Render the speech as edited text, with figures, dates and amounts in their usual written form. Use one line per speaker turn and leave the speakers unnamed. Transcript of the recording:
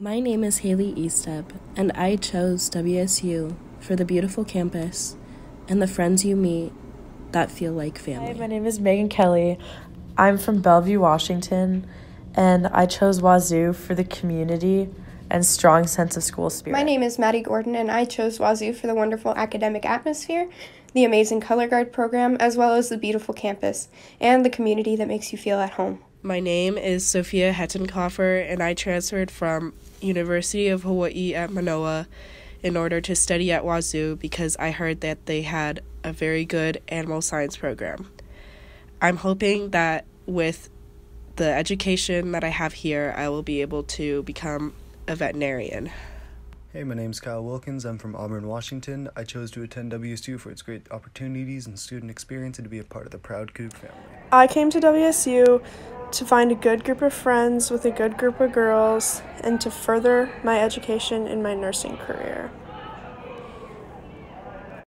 My name is Haley Eastep, and I chose WSU for the beautiful campus and the friends you meet that feel like family.
Hi, my name is Megan Kelly. I'm from Bellevue, Washington, and I chose Wazoo for the community and strong sense of school spirit.
My name is Maddie Gordon, and I chose Wazoo for the wonderful academic atmosphere, the amazing color guard program, as well as the beautiful campus and the community that makes you feel at home.
My name is Sophia Hettenkoffer, and I transferred from University of Hawaii at Manoa in order to study at Wazoo because I heard that they had a very good animal science program. I'm hoping that with the education that I have here, I will be able to become a veterinarian.
Hey, my name's Kyle Wilkins. I'm from Auburn, Washington. I chose to attend WSU for its great opportunities and student experience and to be a part of the proud Coug family.
I came to WSU to find a good group of friends with a good group of girls and to further my education in my nursing career.